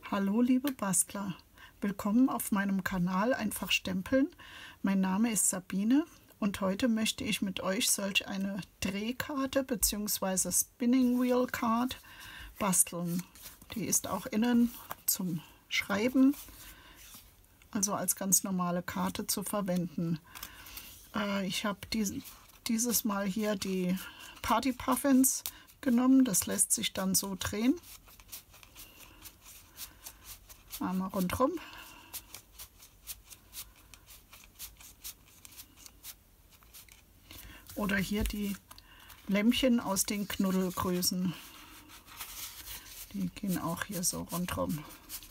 Hallo liebe Bastler, willkommen auf meinem Kanal Einfach Stempeln. Mein Name ist Sabine und heute möchte ich mit euch solch eine Drehkarte bzw. Spinning Wheel Card basteln. Die ist auch innen zum Schreiben, also als ganz normale Karte zu verwenden. Ich habe dieses Mal hier die Party Puffins genommen, das lässt sich dann so drehen. Einmal rundherum. Oder hier die Lämmchen aus den Knuddelgrößen. Die gehen auch hier so rundherum.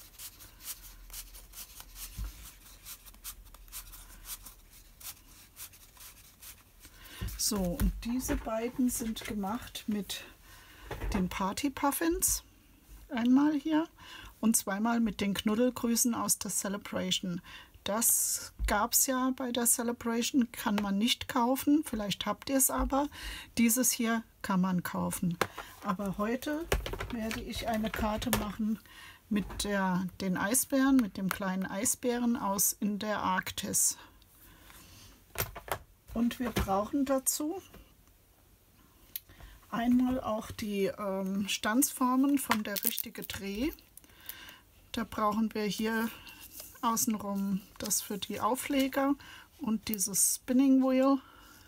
So, und diese beiden sind gemacht mit den Party Puffins. Einmal hier. Und zweimal mit den Knuddelgrüßen aus der Celebration. Das gab es ja bei der Celebration, kann man nicht kaufen. Vielleicht habt ihr es aber. Dieses hier kann man kaufen. Aber heute werde ich eine Karte machen mit den Eisbären, mit dem kleinen Eisbären aus in der Arktis. Und wir brauchen dazu einmal auch die Stanzformen von der richtige Dreh. Da brauchen wir hier außenrum das für die Aufleger und dieses Spinning Wheel.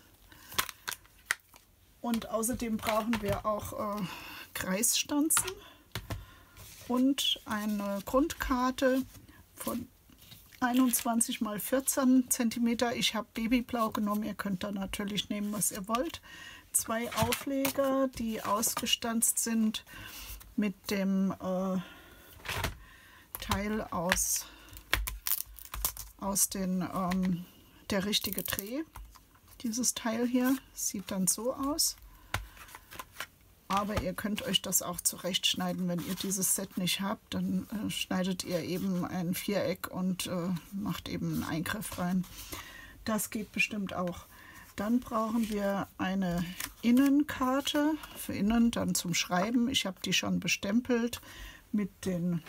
Und außerdem brauchen wir auch Kreisstanzen und eine Grundkarte von 21 x 14 cm. Ich habe Babyblau genommen, ihr könnt da natürlich nehmen, was ihr wollt. 2 Aufleger, die ausgestanzt sind mit dem Teil aus der richtige Dreh. Dieses Teil hier sieht dann so aus. Aber ihr könnt euch das auch zurechtschneiden. Wenn ihr dieses Set nicht habt, dann schneidet ihr eben ein Viereck und macht eben einen Eingriff rein. Das geht bestimmt auch. Dann brauchen wir eine Innenkarte für innen, dann zum Schreiben. Ich habe die schon bestempelt mit den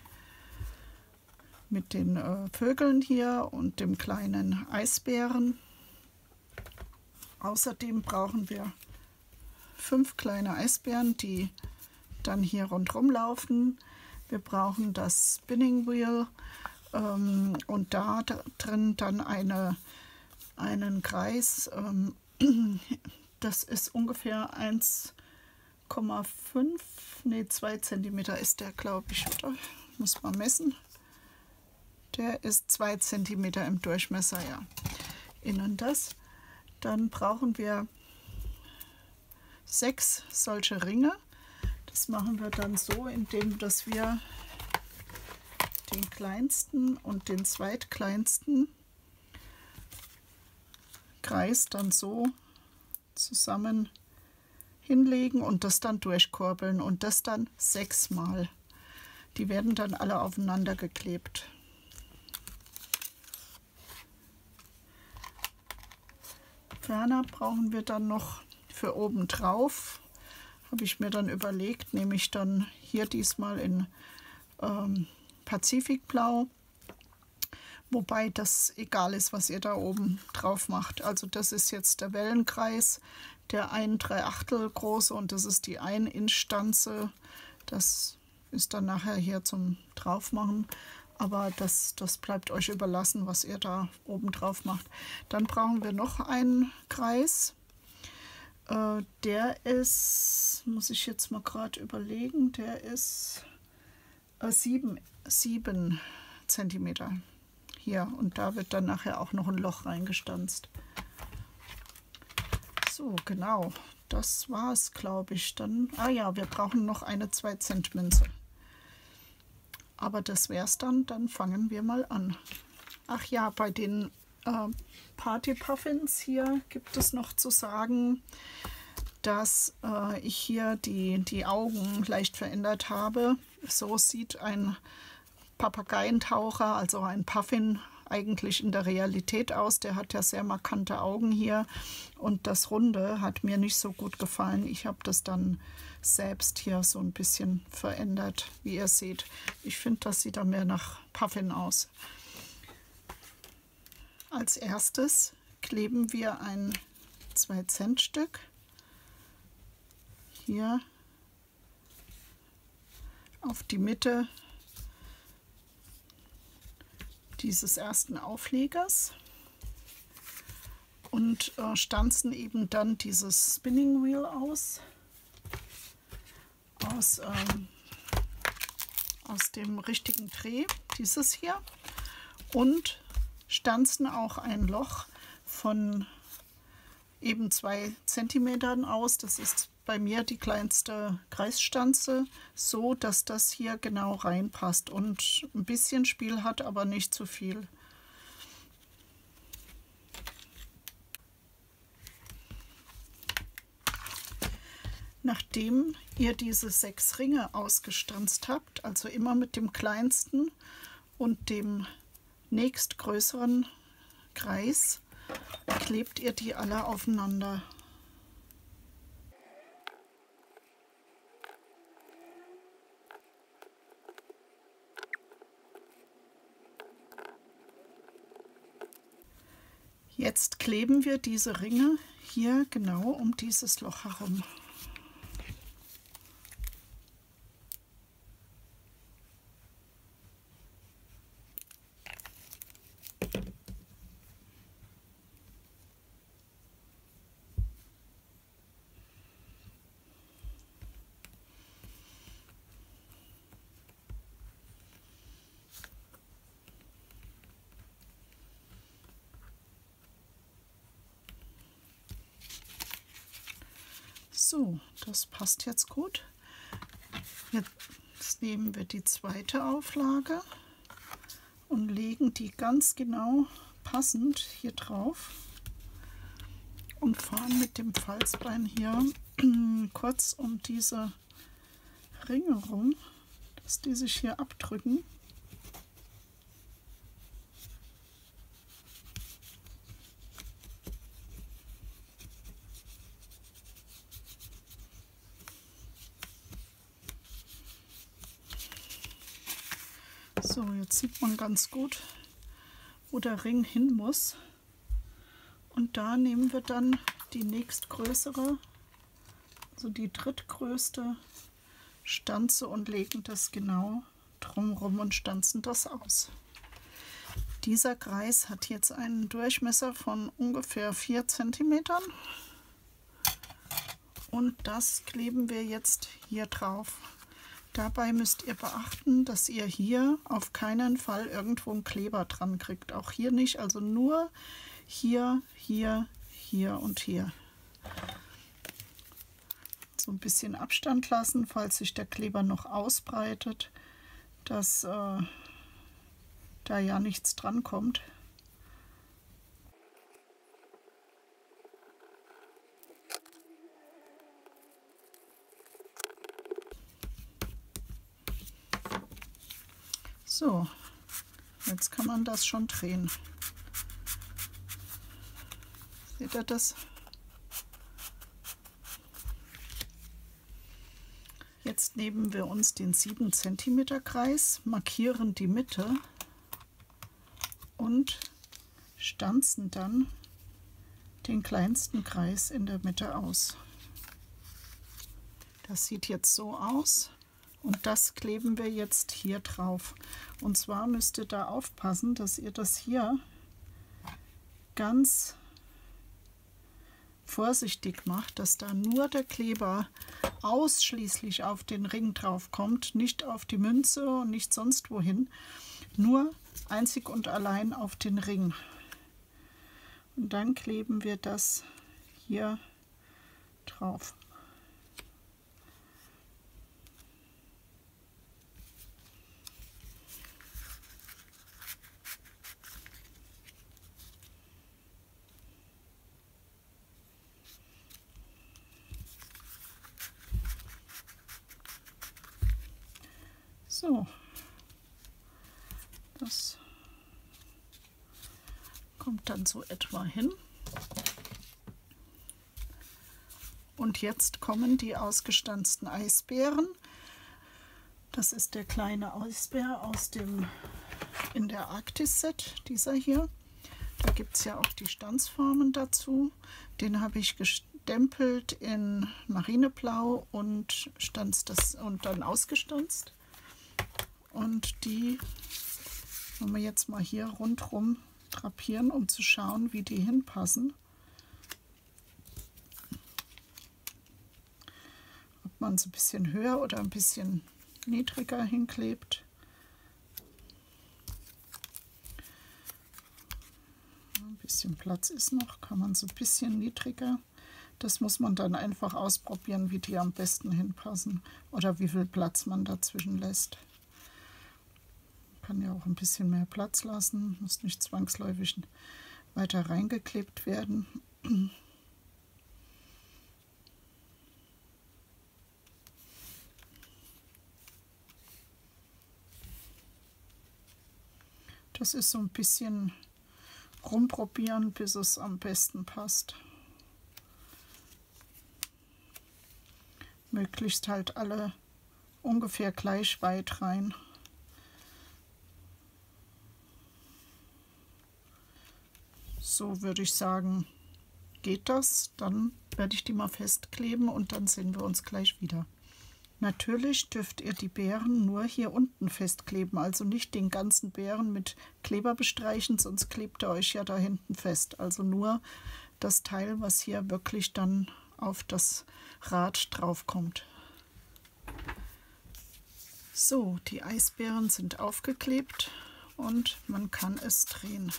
Vögeln hier und dem kleinen Eisbären. Außerdem brauchen wir 5 kleine Eisbären, die dann hier rundherum laufen. Wir brauchen das Spinning Wheel und da drin dann einen Kreis. Das ist ungefähr 1,5, nee 2 cm ist der, glaube ich, oder? Muss man messen. Der ist 2 cm im Durchmesser, ja. Innen das. Dann brauchen wir 6 solche Ringe. Das machen wir dann so, indem dass wir den kleinsten und den zweitkleinsten Kreis dann so zusammen hinlegen und das dann durchkurbeln und das dann 6 Mal. Die werden dann alle aufeinander geklebt. Ferner brauchen wir dann noch für oben drauf, habe ich mir dann überlegt, nehme ich dann hier diesmal in Pazifikblau, wobei das egal ist, was ihr da oben drauf macht. Also das ist jetzt der Wellenkreis, der 1/3 große, und das ist die 1 Inch Stanze. Das ist dann nachher hier zum draufmachen. Aber das bleibt euch überlassen, was ihr da oben drauf macht. Dann brauchen wir noch einen Kreis. Der ist, muss ich jetzt mal gerade überlegen, der ist 7 cm hier. Und da wird dann nachher auch noch ein Loch reingestanzt. So, genau. Das war es, glaube ich. Dann, ja, wir brauchen noch eine 2 Cent Münze. Aber das wäre es dann. Dann fangen wir mal an. Ach ja, bei den Party Puffins hier gibt es noch zu sagen, dass ich hier die Augen leicht verändert habe. So sieht ein Papageientaucher, also ein Puffin, eigentlich in der Realität aus. Der hat ja sehr markante Augen hier und das Runde hat mir nicht so gut gefallen. Ich habe das dann selbst hier so ein bisschen verändert, wie ihr seht. Ich finde, das sieht dann mehr nach Puffin aus. Als erstes kleben wir ein 2-Cent-Stück hier auf die Mitte dieses ersten Auflegers und stanzen eben dann dieses Spinning Wheel aus dem richtigen Dreh, dieses hier, und stanzen auch ein Loch von eben 2 Zentimetern aus. Das ist bei mir die kleinste Kreisstanze, so dass das hier genau reinpasst und ein bisschen Spiel hat, aber nicht zu viel. Nachdem ihr diese 6 Ringe ausgestanzt habt, also immer mit dem kleinsten und dem nächstgrößeren Kreis, klebt ihr die alle aufeinander. Jetzt kleben wir diese Ringe hier genau um dieses Loch herum. So, das passt jetzt gut. Jetzt nehmen wir die zweite Auflage und legen die ganz genau passend hier drauf und fahren mit dem Falzbein hier kurz um diese Ringe rum, dass die sich hier abdrücken. So, jetzt sieht man ganz gut, wo der Ring hin muss. Und da nehmen wir dann die nächstgrößere, also die drittgrößte Stanze und legen das genau drumherum und stanzen das aus. Dieser Kreis hat jetzt einen Durchmesser von ungefähr 4 cm und das kleben wir jetzt hier drauf. Dabei müsst ihr beachten, dass ihr hier auf keinen Fall irgendwo einen Kleber dran kriegt. Auch hier nicht, also nur hier, hier, hier und hier. So ein bisschen Abstand lassen, falls sich der Kleber noch ausbreitet, dass da ja nichts dran kommt. So, jetzt kann man das schon drehen. Seht ihr das? Jetzt nehmen wir uns den 7 cm Kreis, markieren die Mitte und stanzen dann den kleinsten Kreis in der Mitte aus. Das sieht jetzt so aus. Und das kleben wir jetzt hier drauf. Und zwar müsst ihr da aufpassen, dass ihr das hier ganz vorsichtig macht, dass da nur der Kleber ausschließlich auf den Ring drauf kommt, nicht auf die Münze und nicht sonst wohin, nur einzig und allein auf den Ring. Und dann kleben wir das hier drauf. So, das kommt dann so etwa hin. Und jetzt kommen die ausgestanzten Eisbären. Das ist der kleine Eisbär aus dem in der Arktis-Set, dieser hier. Da gibt es ja auch die Stanzformen dazu. Den habe ich gestempelt in Marineblau und dann ausgestanzt. Und die wollen wir jetzt mal hier rundherum drapieren, um zu schauen, wie die hinpassen. Ob man es ein bisschen höher oder ein bisschen niedriger hinklebt. Ein bisschen Platz ist noch, kann man so ein bisschen niedriger. Das muss man dann einfach ausprobieren, wie die am besten hinpassen oder wie viel Platz man dazwischen lässt. Kann ja auch ein bisschen mehr Platz lassen, muss nicht zwangsläufig weiter reingeklebt werden. Das ist so ein bisschen rumprobieren, bis es am besten passt. Möglichst halt alle ungefähr gleich weit rein. So würde ich sagen, geht das. Dann werde ich die mal festkleben und dann sehen wir uns gleich wieder. Natürlich dürft ihr die Beeren nur hier unten festkleben, also nicht den ganzen Beeren mit Kleber bestreichen, sonst klebt er euch ja da hinten fest. Also nur das Teil, was hier wirklich dann auf das Rad drauf kommt. So, die Eisbären sind aufgeklebt und man kann es drehen.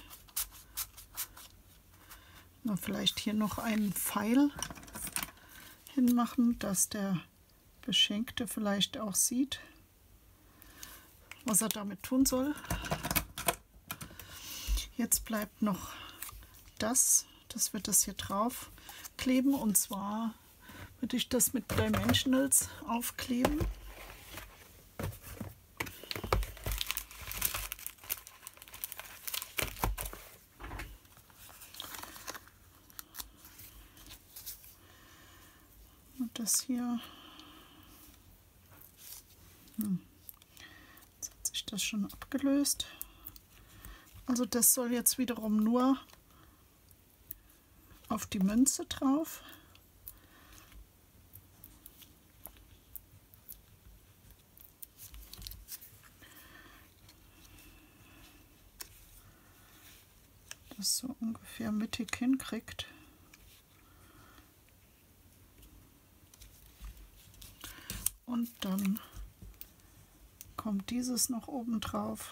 Na, vielleicht hier noch einen Pfeil hinmachen, dass der Beschenkte vielleicht auch sieht, was er damit tun soll. Jetzt bleibt noch das wird das hier drauf kleben, und zwar würde ich das mit Dimensionals aufkleben. Und das hier, jetzt hat sich das schon abgelöst. Also das soll jetzt wiederum nur auf die Münze drauf. Das so ungefähr mittig hinkriegt. Und dann kommt dieses noch oben drauf.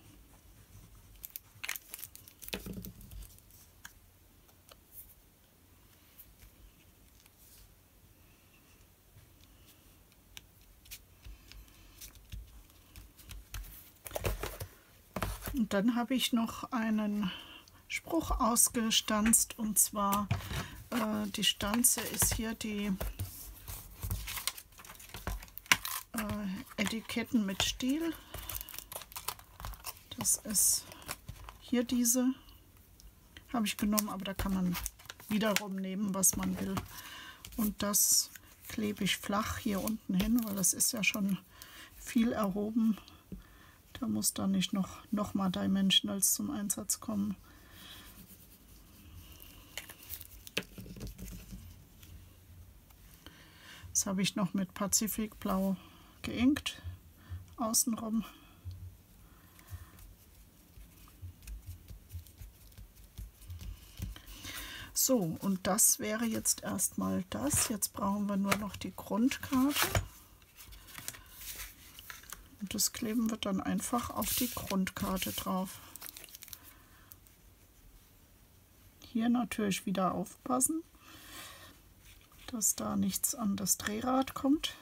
Und dann habe ich noch einen Spruch ausgestanzt, und zwar die Stanze ist hier die Etiketten mit Stiel. Das ist hier diese, habe ich genommen, aber da kann man wiederum nehmen, was man will. Und das klebe ich flach hier unten hin, weil das ist ja schon viel erhoben. Da muss dann nicht noch mal Dimensionals zum Einsatz kommen. Das habe ich noch mit Pazifikblau geinkt, außenrum. So, und das wäre jetzt erstmal das. Jetzt brauchen wir nur noch die Grundkarte. Und das kleben wir dann einfach auf die Grundkarte drauf. Hier natürlich wieder aufpassen, dass da nichts an das Drehrad kommt.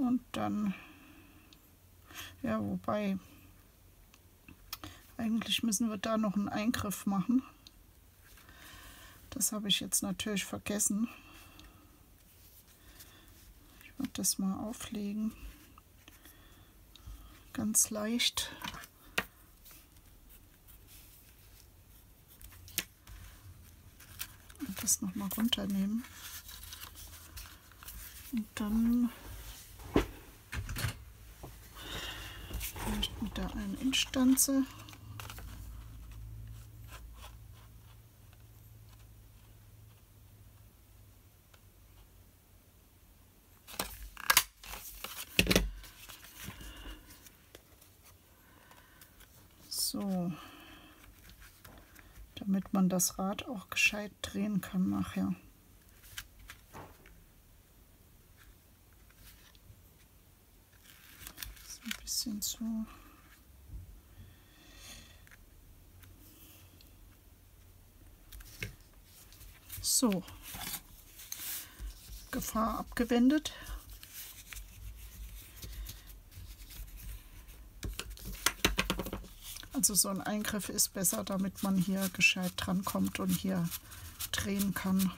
Und dann, ja, wobei, eigentlich müssen wir da noch einen Eingriff machen. Das habe ich jetzt natürlich vergessen. Ich werde das mal auflegen. Ganz leicht. Und das noch mal runternehmen. Und dann vielleicht mit der 1-Inch-Stanze. So, damit man das Rad auch gescheit drehen kann nachher. So ein bisschen so. So, Gefahr abgewendet. Also so ein Eingriff ist besser, damit man hier gescheit dran kommt und hier drehen kann.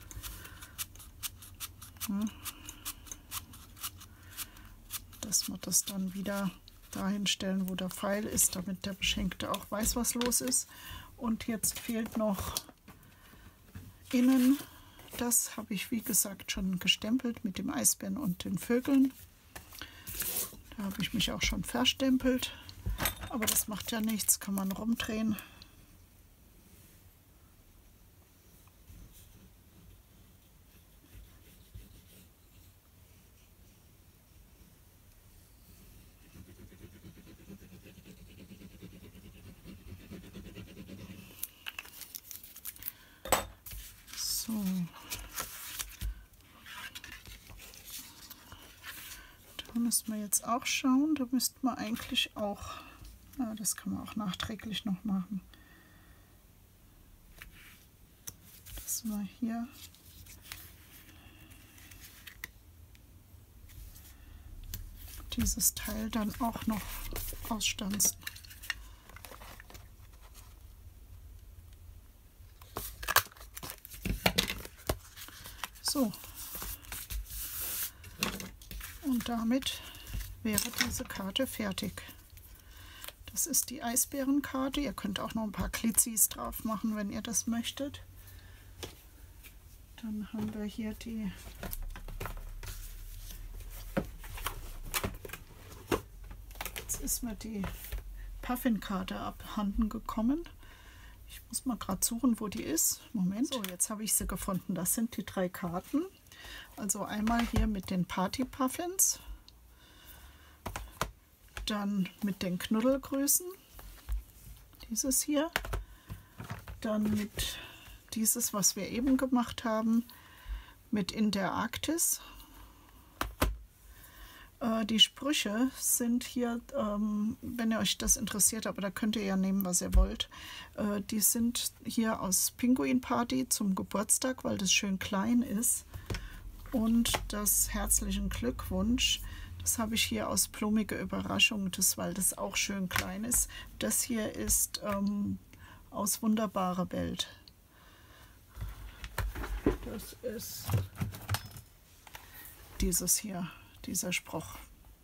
Dass wir das dann wieder dahin stellen, wo der Pfeil ist, damit der Beschenkte auch weiß, was los ist. Und jetzt fehlt noch innen. Das habe ich, wie gesagt, schon gestempelt mit dem Eisbären und den Vögeln. Da habe ich mich auch schon verstempelt. Aber das macht ja nichts, kann man rumdrehen. So. Da müssen wir jetzt auch schauen. Da müsste man eigentlich auch, ja, das kann man auch nachträglich noch machen. Dass wir hier dieses Teil dann auch noch ausstanzen. So. Und damit wäre diese Karte fertig. Das ist die Eisbärenkarte. Ihr könnt auch noch ein paar Glitzis drauf machen, wenn ihr das möchtet. Dann haben wir hier die ist mir die Puffinkarte abhanden gekommen. Ich muss mal gerade suchen, wo die ist. Moment. So, jetzt habe ich sie gefunden. Das sind die 3 Karten. Also einmal hier mit den Party Puffins, dann mit den Knuddelgrüßen, dieses hier, dann mit dieses, was wir eben gemacht haben, mit In der Arktis. Die Sprüche sind hier, wenn ihr euch das interessiert, aber da könnt ihr ja nehmen, was ihr wollt. Die sind hier aus Pinguin Party zum Geburtstag, weil das schön klein ist. Und das herzlichen Glückwunsch, das habe ich hier aus Blumige Überraschung, weil das auch schön klein ist. Das hier ist aus Wunderbare Welt. Das ist dieses hier. Dieser Spruch.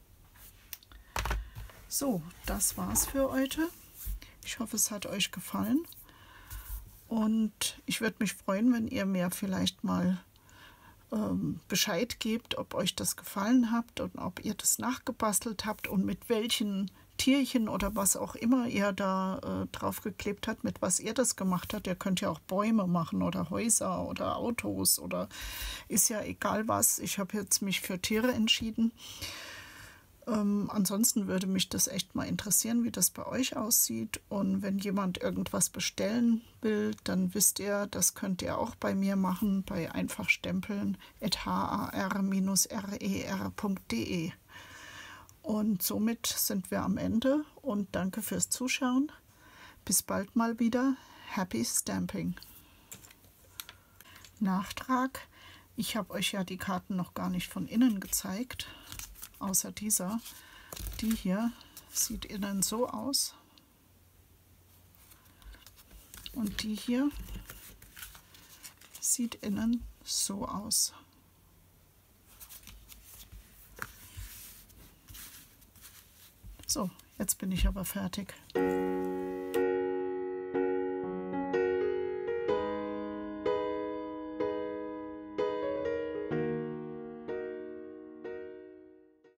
So, das war's für heute. Ich hoffe, es hat euch gefallen. Und ich würde mich freuen, wenn ihr mir vielleicht mal Bescheid gebt, ob euch das gefallen hat und ob ihr das nachgebastelt habt und mit welchen Tierchen oder was auch immer ihr da drauf geklebt habt, mit was ihr das gemacht habt. Ihr könnt ja auch Bäume machen oder Häuser oder Autos oder ist ja egal was. Ich habe jetzt mich für Tiere entschieden. Ansonsten würde mich das echt mal interessieren, wie das bei euch aussieht. Und wenn jemand irgendwas bestellen will, dann wisst ihr, das könnt ihr auch bei mir machen, bei einfachstempeln@har-rer.de. Und somit sind wir am Ende und danke fürs Zuschauen. Bis bald mal wieder. Happy Stamping. Nachtrag. Ich habe euch ja die Karten noch gar nicht von innen gezeigt. außer dieser. Die hier sieht innen so aus. Und die hier sieht innen so aus. So, jetzt bin ich aber fertig.